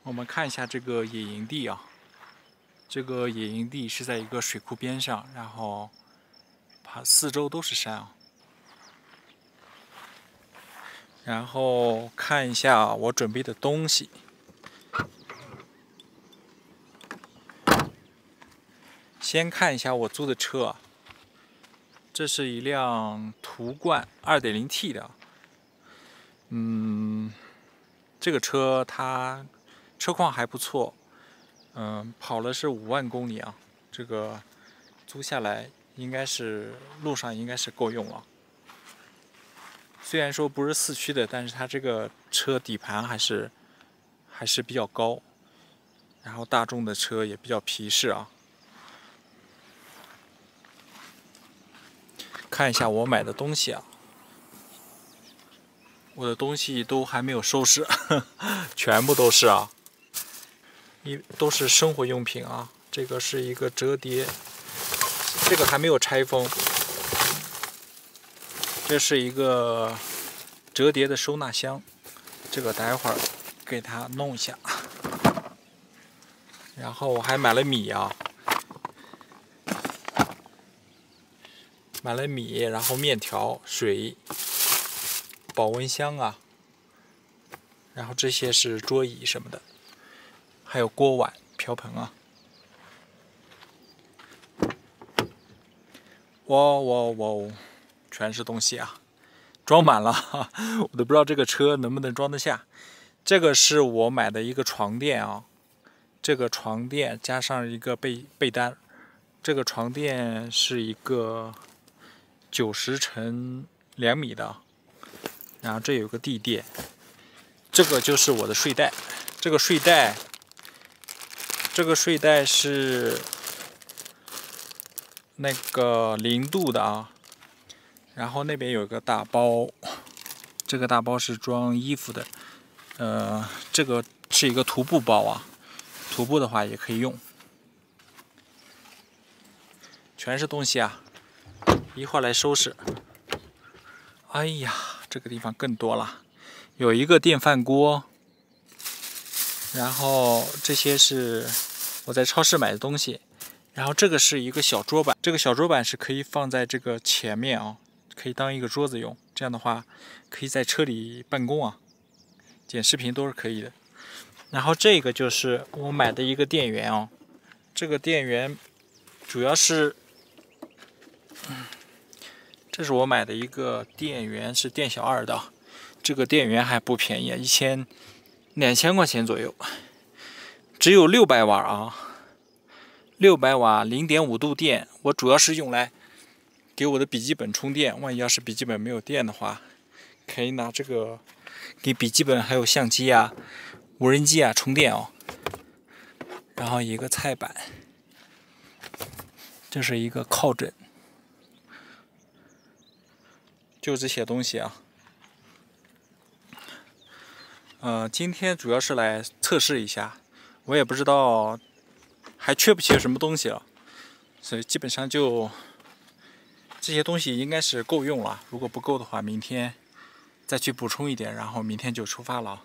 我们看一下这个野营地啊，这个野营地是在一个水库边上，然后四周都是山啊。然后看一下我准备的东西，先看一下我租的车啊，这是一辆途观 2.0T 的，这个车它车况还不错，跑了是5万公里啊，这个租下来应该是路上应该是够用了。虽然说不是4驱的，但是它这个车底盘还是比较高，然后大众的车也比较皮实啊。看一下我买的东西啊，我的东西都还没有收拾，全部都是啊，都是生活用品啊。这个是一个折叠，这个还没有拆封。这是一个折叠的收纳箱，这个待会儿给它弄一下。然后我还买了米啊，买了米，然后面条、水、保温箱啊，然后这些是桌椅什么的，还有锅碗瓢盆啊。哇，全是东西啊，装满了，我都不知道这个车能不能装得下。这个是我买的一个床垫啊，这个床垫加上一个被单，这个床垫是一个90乘2米的，然后这有个地垫，这个就是我的睡袋，这个睡袋是那个0度的啊。然后那边有一个大包，这个大包是装衣服的，这个是一个徒步包啊，徒步的话也可以用。全是东西啊，一会儿来收拾。哎呀，这个地方更多了，有一个电饭锅，然后这些是我在超市买的东西，然后这个是一个小桌板，这个小桌板是可以放在这个前面啊。可以当一个桌子用，这样的话可以在车里办公啊，剪视频都是可以的。然后这个就是我买的一个电源哦，这个电源主要是，这是我买的一个电源，是店小二的，这个电源还不便宜，2000块钱左右，只有600瓦啊，600瓦0.5度电，我主要是用来给我的笔记本充电，万一要是笔记本没有电的话，可以拿这个给笔记本还有相机啊、无人机啊充电哦。然后一个菜板，这是一个靠枕，就这些东西啊。今天主要是来测试一下，我也不知道还缺不缺什么东西了，所以基本上就。这些东西应该是够用了，如果不够的话，明天再去补充一点，然后明天就出发了。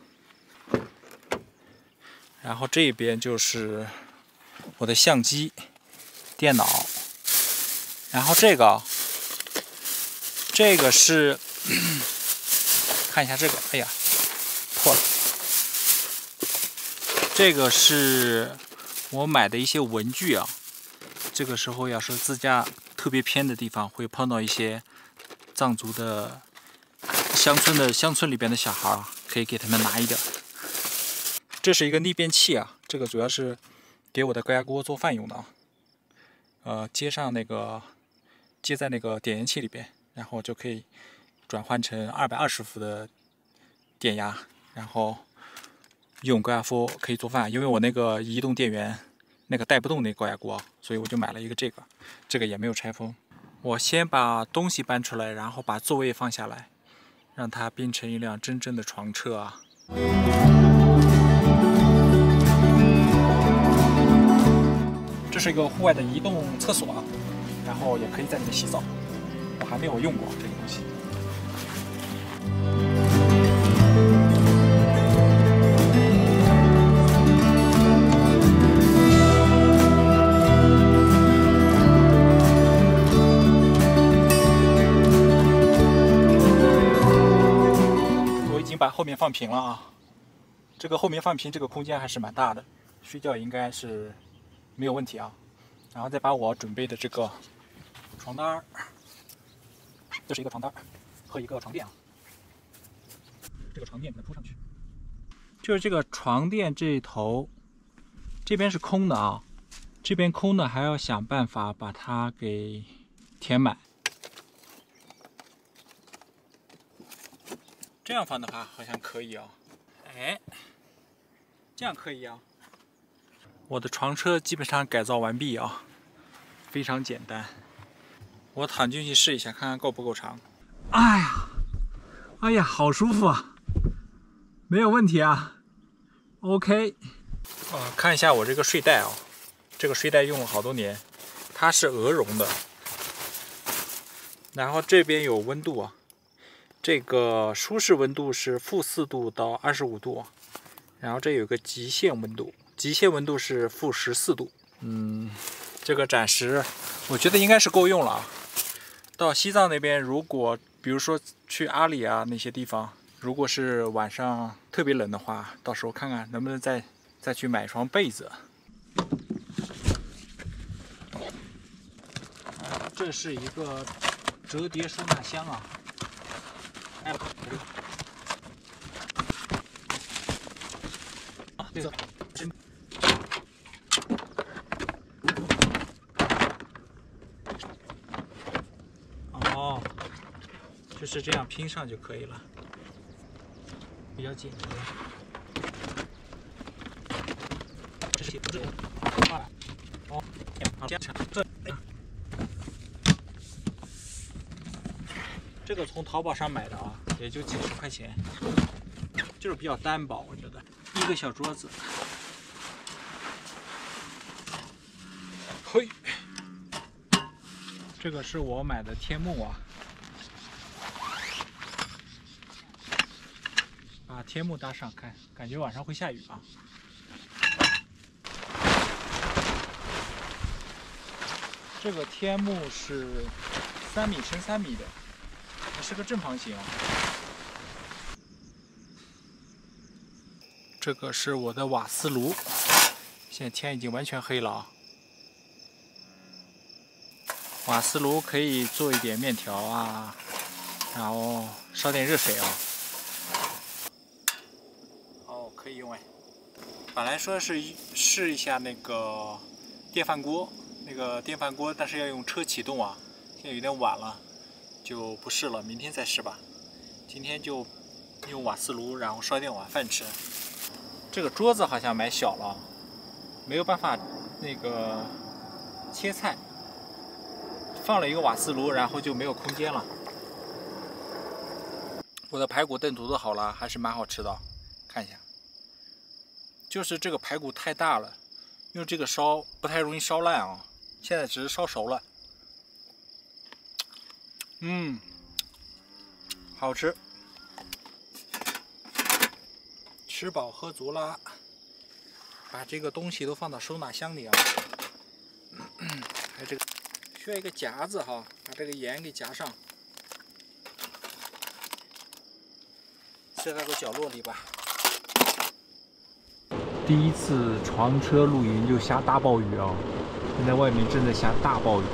然后这边就是我的相机、电脑，然后这个是看一下这个，哎呀，破了。这个是我买的一些文具啊，这个时候要是自驾特别偏的地方，会碰到一些藏族的乡村里边的小孩啊，可以给他们拿一点。这是一个逆变器啊，这个主要是给我的高压锅做饭用的啊。接在那个点烟器里边，然后就可以转换成220伏的电压，然后用高压锅可以做饭。因为我那个移动电源那个带不动那个高压锅，所以我就买了一个这个也没有拆封。我先把东西搬出来，然后把座位放下来，让它变成一辆真正的床车啊。这是一个户外的移动厕所啊，然后也可以在里面洗澡。我还没有用过这个东西。 面放平了啊。这个后面放平，这个空间还是蛮大的，睡觉应该是没有问题啊。然后再把我准备的这个床单儿，这是一个床单和一个床垫啊。这个床垫给它铺上去，就是这个床垫这一头，这边是空的啊，这边空的还要想办法把它给填满。这样放的话好像可以啊，哎，这样可以啊。我的床车基本上改造完毕啊，非常简单。我躺进去试一下，看看够不够长。哎呀，好舒服啊，没有问题啊。OK， 看一下我这个睡袋啊，这个睡袋用了好多年，它是鹅绒的。然后这边有温度啊，这个舒适温度是-4度到25度，然后这有个极限温度，极限温度是-14度。这个暂时我觉得应该是够用了啊。到西藏那边，如果比如说去阿里啊那些地方，如果是晚上特别冷的话，到时候看看能不能再去买一双被子。这是一个折叠收纳箱啊。这个真。哦，就是这样拼上就可以了，比较简洁。这是不是哦，好，这个从淘宝上买的啊，也就几十块钱，就是比较单薄，我觉得。一个小桌子，嘿，这个是我买的天幕啊。把天幕搭上，感觉晚上会下雨啊。这个天幕是3米乘3米的，它是个正方形啊。这个是我的瓦斯炉，现在天已经完全黑了啊。瓦斯炉可以做一点面条啊，然后烧点热水啊。哦，可以用哎。本来说是试一下那个电饭锅，但是要用车启动啊，现在有点晚了，就不试了，明天再试吧。今天就用瓦斯炉，然后烧点晚饭吃。这个桌子好像买小了，没有办法那个切菜，放了一个瓦斯炉，然后就没有空间了。我的排骨炖煮的好了，还是蛮好吃的，看一下。就是这个排骨太大了，用这个烧不太容易烧烂啊。现在只是烧熟了，好吃。吃饱喝足了，把这个东西都放到收纳箱里啊。还有这个需要一个夹子哈，把这个盐给夹上，塞到个角落里吧。第一次床车露营就下大暴雨啊！现在外面正在下大暴雨。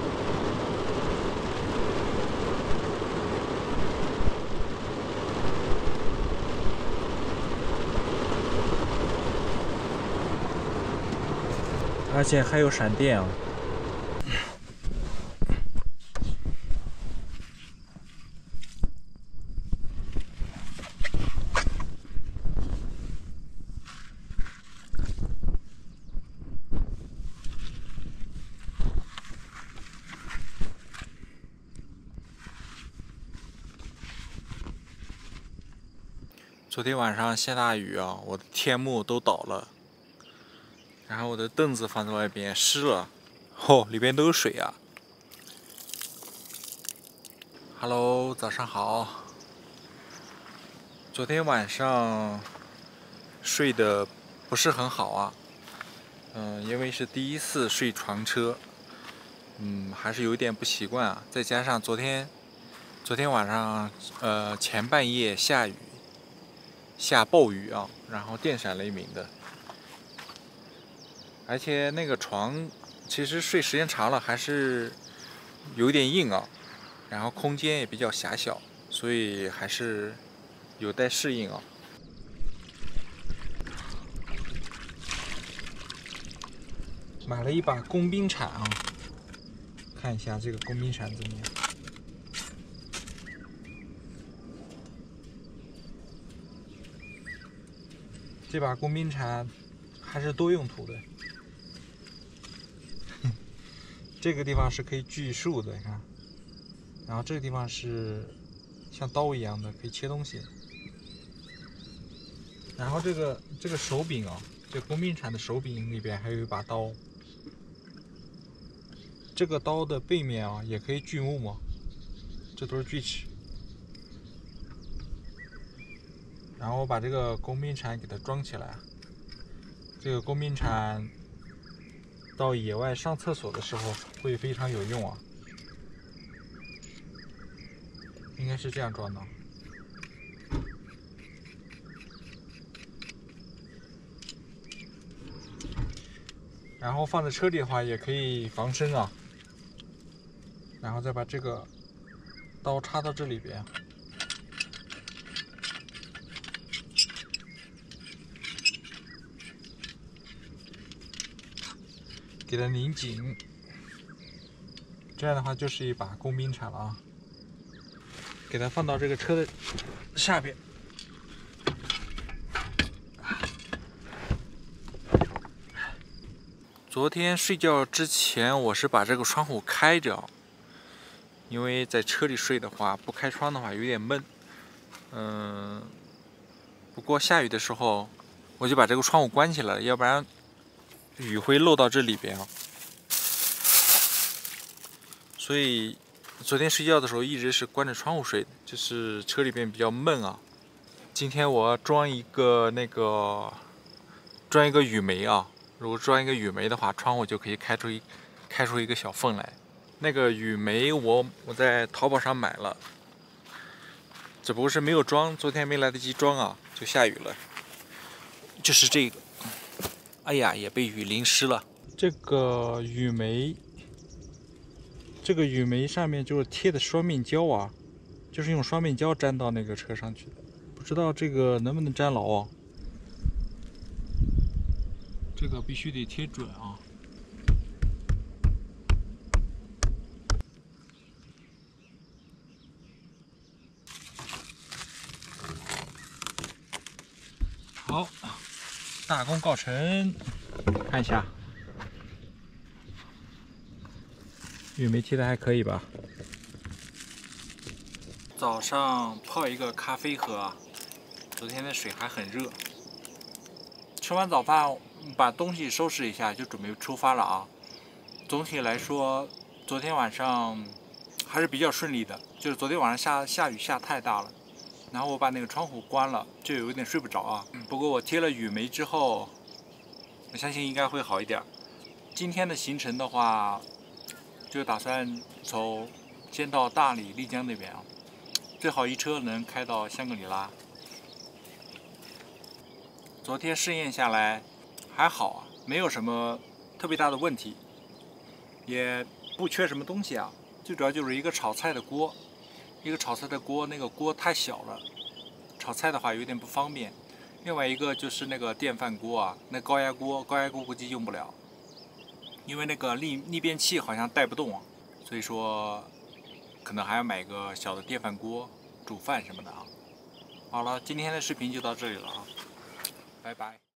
而且还有闪电啊！昨天晚上下大雨啊，我的天幕都倒了，然后我的凳子放在外边湿了，里边都有水啊。Hello， 早上好。昨天晚上睡得不是很好啊，因为是第一次睡床车，还是有点不习惯啊。再加上昨天晚上前半夜下雨， 下暴雨啊，然后电闪雷鸣的。而且那个床其实睡时间长了还是有点硬啊，然后空间也比较狭小，所以还是有待适应啊。买了一把工兵铲啊，看一下这个工兵铲怎么样。这把工兵铲还是多用途的。这个地方是可以锯树的，你看。然后这个地方是像刀一样的，可以切东西。然后这个手柄啊，这工兵铲的手柄里边还有一把刀。这个刀的背面啊，也可以锯木嘛，这都是锯齿。然后我把这个工兵铲给它装起来。这个工兵铲到野外上厕所的时候会非常有用啊。应该是这样装的。然后放在车里的话也可以防身啊。然后再把这个刀插到这里边。给它拧紧，这样的话就是一把工兵铲了啊。给它放到这个车的下边。昨天睡觉之前，我是把这个窗户开着，因为在车里睡的话，不开窗的话有点闷。不过下雨的时候，我就把这个窗户关起来了，要不然雨会漏到这里边啊。所以昨天睡觉的时候一直是关着窗户睡的，就是车里边比较闷啊。今天我要装一个雨眉啊，如果装一个雨眉的话，窗户就可以开出一个小缝来。那个雨眉我在淘宝上买了，只不过是没有装，昨天没来得及装啊，就下雨了。就是这个，哎呀，也被雨淋湿了。这个雨眉上面就是贴的双面胶啊，就是用双面胶粘到那个车上去的，不知道这个能不能粘牢啊？这个必须得贴准啊。好，大功告成，看一下，雨眉贴的还可以吧？早上泡一个咖啡喝啊，昨天的水还很热。吃完早饭，把东西收拾一下，就准备出发了啊。总体来说，昨天晚上还是比较顺利的，就是昨天晚上下雨下太大了，然后我把那个窗户关了，就有点睡不着啊。不过我贴了雨眉之后，我相信应该会好一点。今天的行程的话，就打算先到大理、丽江那边啊，最好一车能开到香格里拉。昨天试验下来还好啊，没有什么特别大的问题，也不缺什么东西啊。最主要就是一个炒菜的锅，那个锅太小了，炒菜的话有点不方便。另外一个就是那个电饭锅啊，那高压锅估计用不了，因为那个逆变器好像带不动啊，所以说可能还要买个小的电饭锅煮饭什么的啊。好了，今天的视频就到这里了啊。拜拜。